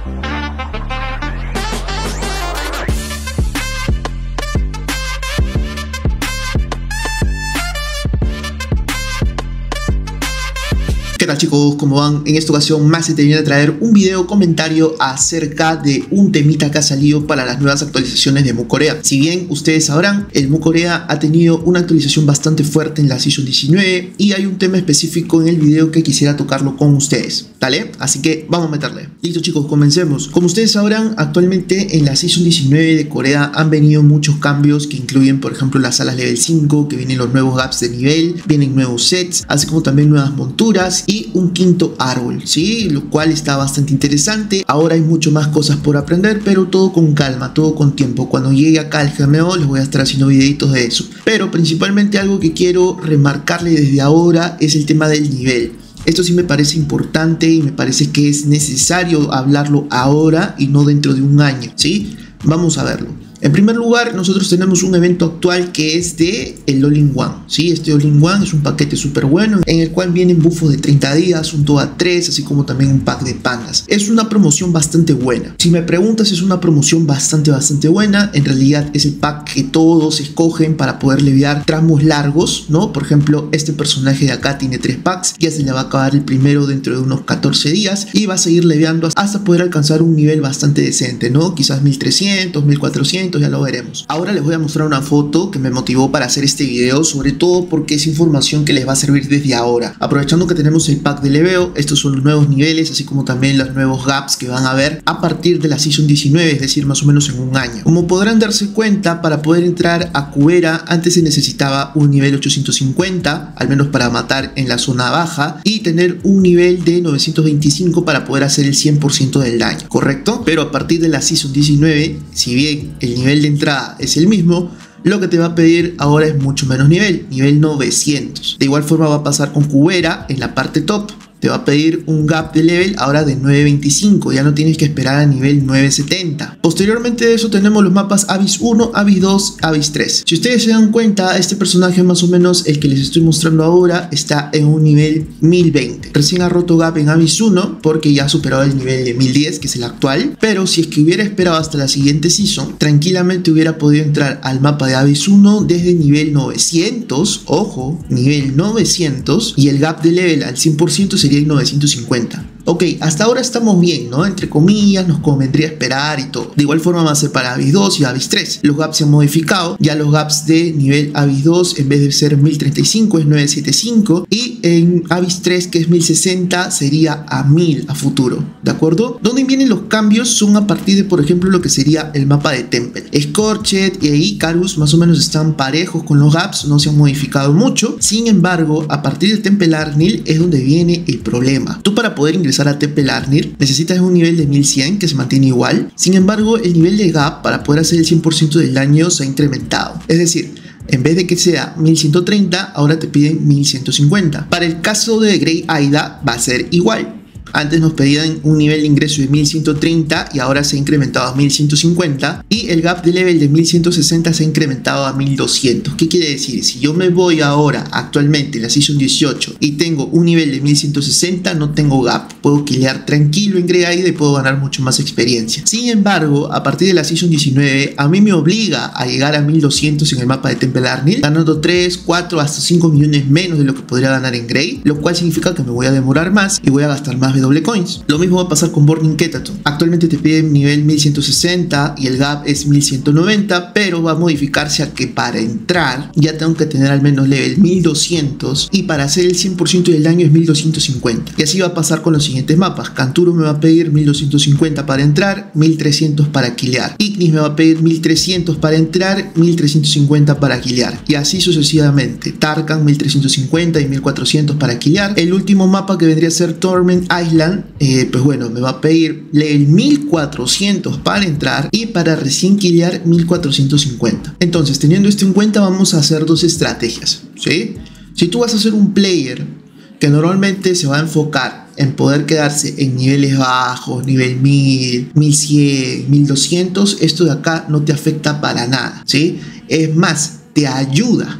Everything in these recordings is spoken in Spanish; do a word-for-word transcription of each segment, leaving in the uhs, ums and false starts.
¿Qué tal, chicos? ¿Cómo van? En esta ocasión más se te viene a traer un video comentario acerca de un temita que ha salido para las nuevas actualizaciones de MuCorea. Si bien ustedes sabrán, el MuCorea ha tenido una actualización bastante fuerte en la Season diecinueve y hay un tema específico en el video que quisiera tocarlo con ustedes, ¿vale? Así que vamos a meterle. Listo, chicos, comencemos. Como ustedes sabrán, actualmente en la Season diecinueve de Corea han venido muchos cambios que incluyen, por ejemplo, las salas level cinco, que vienen los nuevos gaps de nivel, vienen nuevos sets, así como también nuevas monturas y un quinto árbol, ¿sí? Lo cual está bastante interesante. Ahora hay mucho más cosas por aprender, pero todo con calma, todo con tiempo. Cuando llegue acá el G M O les voy a estar haciendo videitos de eso. Pero principalmente algo que quiero remarcarle desde ahora es el tema del nivel. Esto sí me parece importante y me parece que es necesario hablarlo ahora y no dentro de un año, ¿sí? Vamos a verlo. En primer lugar, nosotros tenemos un evento actual que es de el All-in-One, ¿sí? Este All-in-One es un paquete súper bueno en el cual vienen buffos de treinta días, un Toa tres, así como también un pack de pandas. Es una promoción bastante buena. Si me preguntas, es una promoción bastante, bastante buena. En realidad es el pack que todos escogen para poder leviar tramos largos, ¿no? Por ejemplo, este personaje de acá tiene tres packs, ya se le va a acabar el primero dentro de unos catorce días y va a seguir leviando hasta poder alcanzar un nivel bastante decente, ¿no? Quizás mil trescientos, mil cuatrocientos, ya lo veremos. Ahora les voy a mostrar una foto que me motivó para hacer este video, sobre todo porque es información que les va a servir desde ahora. Aprovechando que tenemos el pack de leveo, estos son los nuevos niveles, así como también los nuevos gaps que van a haber a partir de la Season diecinueve, es decir, más o menos en un año. Como podrán darse cuenta, para poder entrar a Cubera antes se necesitaba un nivel ochocientos cincuenta, al menos para matar en la zona baja, y tener un nivel de novecientos veinticinco para poder hacer el cien por ciento del daño, ¿correcto? Pero a partir de la Season diecinueve, si bien el nivel de entrada es el mismo, lo que te va a pedir ahora es mucho menos nivel, nivel novecientos. De igual forma va a pasar con Cubera en la parte top. Te va a pedir un gap de level ahora de nueve veinticinco, ya no tienes que esperar a nivel nueve setenta. Posteriormente de eso tenemos los mapas Abyss uno, Abyss dos, Abyss tres. Si ustedes se dan cuenta, este personaje más o menos el que les estoy mostrando ahora está en un nivel mil veinte. Recién ha roto gap en Abyss uno porque ya ha superado el nivel de mil diez, que es el actual. Pero si es que hubiera esperado hasta la siguiente season, tranquilamente hubiera podido entrar al mapa de Abyss uno desde nivel novecientos, ojo, nivel novecientos, y el gap de level al cien por ciento sería en novecientos cincuenta. Ok, hasta ahora estamos bien, ¿no? Entre comillas, nos convendría esperar y todo. De igual forma va a ser para Abyss dos y Abyss tres. Los gaps se han modificado. Ya los gaps de nivel Abyss dos, en vez de ser mil treinta y cinco, es novecientos setenta y cinco. Y en Abyss tres, que es mil sesenta, sería a mil a futuro, ¿de acuerdo? Donde vienen los cambios son a partir de, por ejemplo, lo que sería el mapa de Temple. Scorched e Icarus más o menos están parejos con los gaps, no se han modificado mucho. Sin embargo, a partir del Temple Arnil es donde viene el problema. Tú, para poder ingresar a Temple Arnir, necesitas un nivel de mil cien que se mantiene igual. Sin embargo, el nivel de gap para poder hacer el cien por ciento del daño se ha incrementado. Es decir, en vez de que sea mil ciento treinta, ahora te piden mil ciento cincuenta. Para el caso de Grey Aida va a ser igual. Antes nos pedían un nivel de ingreso de mil ciento treinta y ahora se ha incrementado a mil ciento cincuenta, y el gap de level de mil ciento sesenta se ha incrementado a mil doscientos. ¿Qué quiere decir? Si yo me voy ahora actualmente en la Season dieciocho y tengo un nivel de mil ciento sesenta, no tengo gap, puedo killar tranquilo en Grey Aida y puedo ganar mucho más experiencia. Sin embargo, a partir de la Season diecinueve a mí me obliga a llegar a mil doscientos en el mapa de Temple Arnil, ganando tres, cuatro, hasta cinco millones menos de lo que podría ganar en Grey, lo cual significa que me voy a demorar más y voy a gastar más W coins. Lo mismo va a pasar con Burning Ketaton. Actualmente te piden nivel mil ciento sesenta y el gap es mil ciento noventa, pero va a modificarse a que para entrar ya tengo que tener al menos level mil doscientos y para hacer el cien por ciento del daño es mil doscientos cincuenta. Y así va a pasar con los siguientes mapas. Canturo me va a pedir mil doscientos cincuenta para entrar, mil trescientos para killar. Ignis me va a pedir mil trescientos para entrar, mil trescientos cincuenta para killar. Y así sucesivamente. Tarkan mil trescientos cincuenta y mil cuatrocientos para killar. El último mapa, que vendría a ser Torment Island, Eh, pues bueno, me va a pedir level mil cuatrocientos para entrar y para recién killar mil cuatrocientos cincuenta. Entonces, teniendo esto en cuenta, vamos a hacer dos estrategias, ¿sí? Si tú vas a ser un player que normalmente se va a enfocar en poder quedarse en niveles bajos, nivel mil, mil cien, mil doscientos, esto de acá no te afecta para nada, ¿sí? Es más, te ayuda.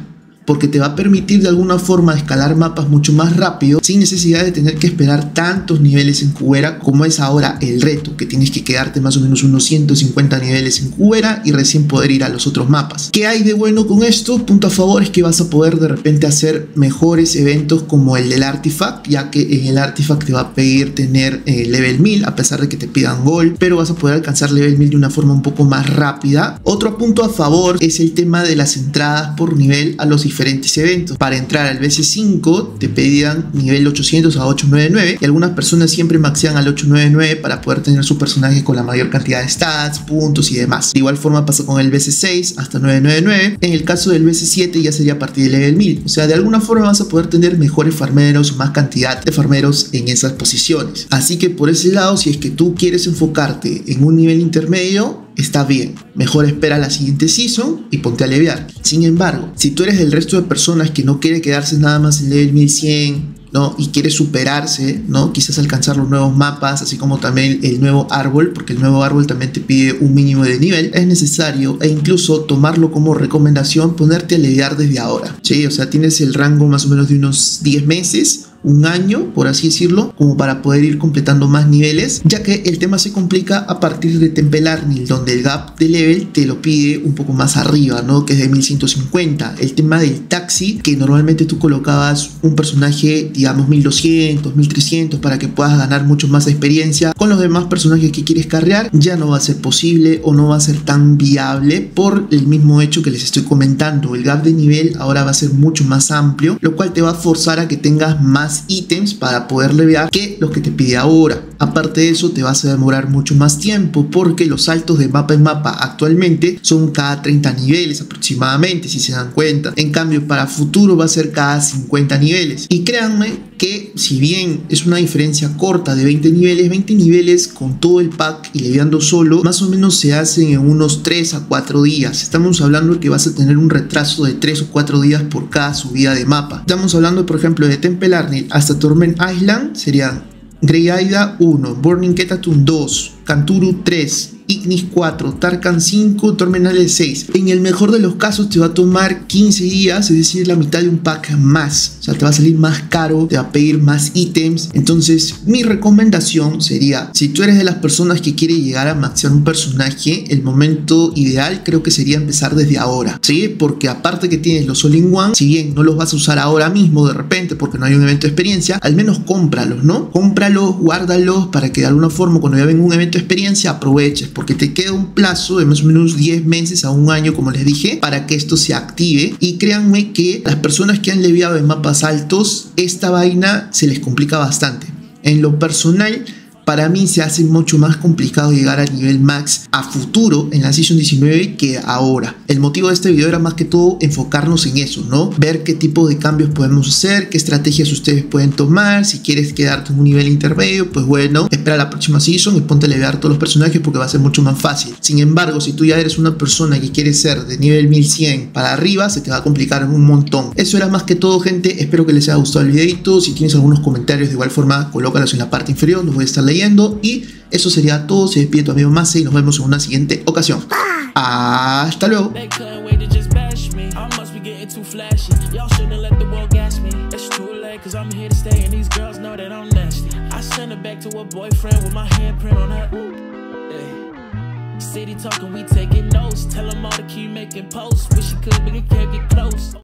porque te va a permitir de alguna forma escalar mapas mucho más rápido sin necesidad de tener que esperar tantos niveles en cubera como es ahora el reto, que tienes que quedarte más o menos unos ciento cincuenta niveles en cubera y recién poder ir a los otros mapas. ¿Qué hay de bueno con esto? Punto a favor es que vas a poder de repente hacer mejores eventos como el del Artifact, ya que en el Artifact te va a pedir tener eh, level mil a pesar de que te pidan gol, pero vas a poder alcanzar level mil de una forma un poco más rápida. Otro punto a favor es el tema de las entradas por nivel a los diferentes eventos. Para entrar al B C cinco te pedían nivel ochocientos a ochocientos noventa y nueve y algunas personas siempre maxean al ochocientos noventa y nueve para poder tener su personaje con la mayor cantidad de stats, puntos y demás. De igual forma pasa con el B C seis hasta novecientos noventa y nueve. En el caso del B C siete ya sería a partir del level mil. O sea, de alguna forma vas a poder tener mejores farmeros o más cantidad de farmeros en esas posiciones. Así que por ese lado, si es que tú quieres enfocarte en un nivel intermedio, está bien, mejor espera la siguiente season y ponte a levear. Sin embargo, si tú eres del resto de personas que no quiere quedarse nada más en level mil cien, ¿no? Y quiere superarse, ¿no? Quizás alcanzar los nuevos mapas, así como también el nuevo árbol, porque el nuevo árbol también te pide un mínimo de nivel, es necesario e incluso tomarlo como recomendación, ponerte a levear desde ahora, ¿sí? O sea, tienes el rango más o menos de unos diez meses, un año, por así decirlo, como para poder ir completando más niveles, ya que el tema se complica a partir de Temple Arnil, donde el gap de level te lo pide un poco más arriba, ¿no? Que es de mil ciento cincuenta. El tema del taxi, que normalmente tú colocabas un personaje, digamos mil doscientos, mil trescientos, para que puedas ganar mucho más experiencia con los demás personajes que quieres carrear, ya no va a ser posible o no va a ser tan viable por el mismo hecho que les estoy comentando. El gap de nivel ahora va a ser mucho más amplio, lo cual te va a forzar a que tengas más ítems para poder levear que los que te pide ahora. Aparte de eso, te vas a demorar mucho más tiempo porque los saltos de mapa en mapa actualmente son cada treinta niveles aproximadamente, si se dan cuenta. En cambio, para futuro va a ser cada cincuenta niveles. Y créanme que si bien es una diferencia corta de veinte niveles, veinte niveles con todo el pack y leveando solo, más o menos se hacen en unos tres a cuatro días. Estamos hablando de que vas a tener un retraso de tres o cuatro días por cada subida de mapa. Estamos hablando, por ejemplo, de Temple Arnil hasta Torment Island serían Grey Aida uno, Burning Ketatum dos, Kanturu tres, Ignis cuatro, Tarkan cinco, Tormenales seis. En el mejor de los casos te va a tomar quince días, es decir, la mitad de un pack más. O sea, te va a salir más caro, te va a pedir más ítems. Entonces, mi recomendación sería, si tú eres de las personas que quiere llegar a maxear un personaje, el momento ideal creo que sería empezar desde ahora, ¿sí? Porque aparte que tienes los all-in-one, si bien no los vas a usar ahora mismo de repente porque no hay un evento de experiencia, al menos cómpralos, ¿no? Cómpralos, guárdalos para que de alguna forma cuando ya venga un evento de experiencia aproveches, porque te queda un plazo de más o menos diez meses a un año, como les dije, para que esto se active. Y créanme que las personas que han leviado en mapas altos, esta vaina se les complica bastante. En lo personal, para mí se hace mucho más complicado llegar al nivel max a futuro en la Season diecinueve que ahora. El motivo de este video era más que todo enfocarnos en eso, ¿no? Ver qué tipo de cambios podemos hacer, qué estrategias ustedes pueden tomar. Si quieres quedarte en un nivel intermedio, pues bueno, espera la próxima Season y ponte a levear todos los personajes porque va a ser mucho más fácil. Sin embargo, si tú ya eres una persona que quiere ser de nivel mil cien para arriba, se te va a complicar un montón. Eso era más que todo, gente. Espero que les haya gustado el videito. Si tienes algunos comentarios de igual forma, colócalos en la parte inferior, los voy a estar leyendo. Y eso sería todo. Se despide tu amigo Mase y nos vemos en una siguiente ocasión. Hasta luego. City talking, we taking notes. Tell them all to keep making posts. Wish you could, but it can't get close.